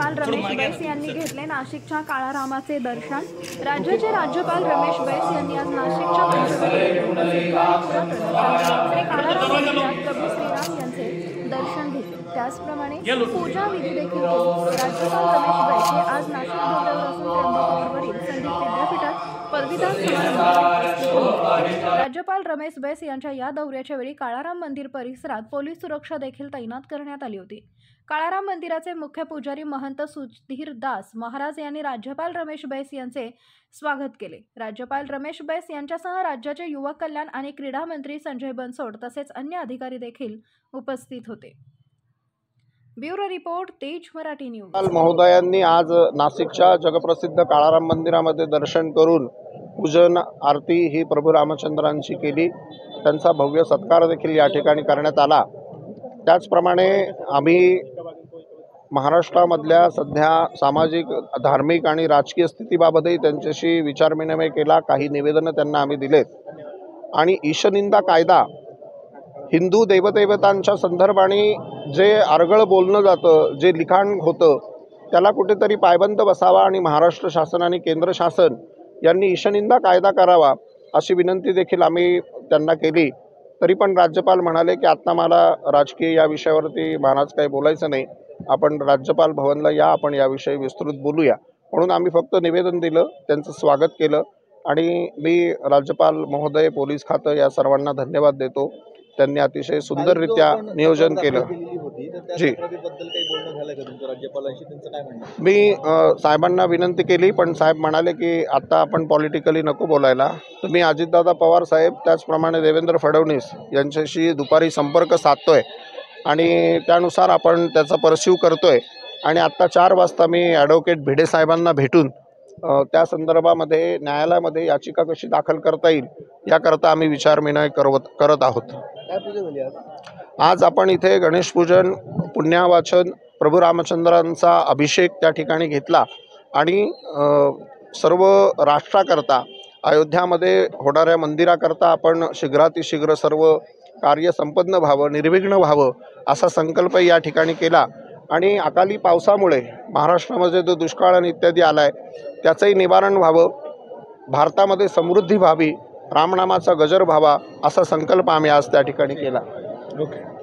राज्यपाल रमेश बैस यांनी घेतले नाशिकच्या काळारामाचे दर्शन। राज्याचे राज्यपाल रमेश बैस यांनी आज नाशिकच्या पंचवटी श्री काळाराम मंदिरात प्रभू श्रीराम यांचे दर्शन घेतले। त्याचप्रमाणे पूजा विधी देखील केली। राज्यपाल रमेश बैस हे आज नाशिक दौऱ्यावर असून त्र्यंबकेश्वरवरील संगीत विद्यापीठात पदवीदान समारंभात राज्यपाल रमेश बैस यांच्या या दौऱ्याच्या वेळी काळाराम मंदिर परिसरात पोलीस सुरक्षा देखील तैनात करण्यात आली होती। काळाराम मंदिराचे मुख्य पुजारी महंत सुधीर दास महाराज यांनी राज्यपाल रमेश बैस यांचे स्वागत केले। राज्यपाल रमेश बैस यांच्यासह राज्याचे युवक कल्याण आणि क्रीडा मंत्री संजय बनसोड तसेच अन्य अधिकारी देखील उपस्थित होते। ब्युरो रिपोर्ट तेज मराठी न्यूज। महोदयांनी आज नाशिकच्या जगप्रसिद्ध काळाराम मंदिरामध्ये दर्शन करून पूजन आरती ही प्रभू रामचंद्रांची केली। त्यांचा भव्य सत्कार देखील या ठिकाणी करण्यात आला। त्याचप्रमाणे आम्ही महाराष्ट्रामधल्या सध्या सामाजिक धार्मिक आणि राजकीय स्थितीबाबतही त्यांच्याशी विचारविनिमय केला। काही निवेदनं त्यांना आम्ही दिलेत आणि ईशनिंदा कायदा हिंदू देवदेवतांच्या संदर्भाने जे अर्गळ बोलणं जातं, जे लिखाण होतं, त्याला कुठेतरी पायबंद बसावा आणि महाराष्ट्र शासन आणि केंद्र शासन यांनी ईशनिंदा कायदा करावा अशी विनंती देखील आम्ही त्यांना केली। तरी पण राज्यपाल म्हणाले की आता मला राजकीय या विषयावरती महाराज काही बोलायचं नाही, आपण राज्यपाल भवनला या, आपण याविषयी विस्तृत बोलूया। म्हणून आम्ही फक्त निवेदन दिलं, त्यांचं स्वागत केलं आणि मी राज्यपाल महोदय, पोलीस खातं या सर्वांना धन्यवाद देतो। त्यांनी अतिशय सुंदररित्या नियोजन केलं। जी, मी साहेबांना विनंती केली पण साहेब म्हणाले की आता आपण पॉलिटिकली नको बोलायला। तुम्ही अजितदादा पवार साहेब त्याचप्रमाणे देवेंद्र फडणवीस यांच्याशी दुपारी संपर्क साधतोय आणि त्यानुसार आपण त्याचा परस्यू करतोय आणि आता 4 वाजता मी ॲडव्होकेट भिडे साहेबांना भेटून त्या संदर्भामध्ये न्यायालयामध्ये याचिका कशी दाखल करता येईल याकरता आम्ही विचारविनिमय करत आहोत। आज आपण इथे गणेश पूजन, पुण्यवाचन, प्रभू रामचंद्रांचा अभिषेक त्या ठिकाणी घेतला आणि सर्व राष्ट्राकरता अयोध्यामध्ये होणाऱ्या मंदिराकरता आपण शीघ्रातिशीघ्र सर्व कार्य संपन्न व्हावं, निर्विघ्न व्हावं असा संकल्प या ठिकाणी केला आणि अकाली पावसामुळे महाराष्ट्रामध्ये जो दुष्काळ आणि इत्यादी आलाय त्याचंही निवारण व्हावं, भारतामध्ये समृद्धी व्हावी, रामनामाचा गजर व्हावा असा संकल्प आम्ही आज त्या ठिकाणी केला। ओके।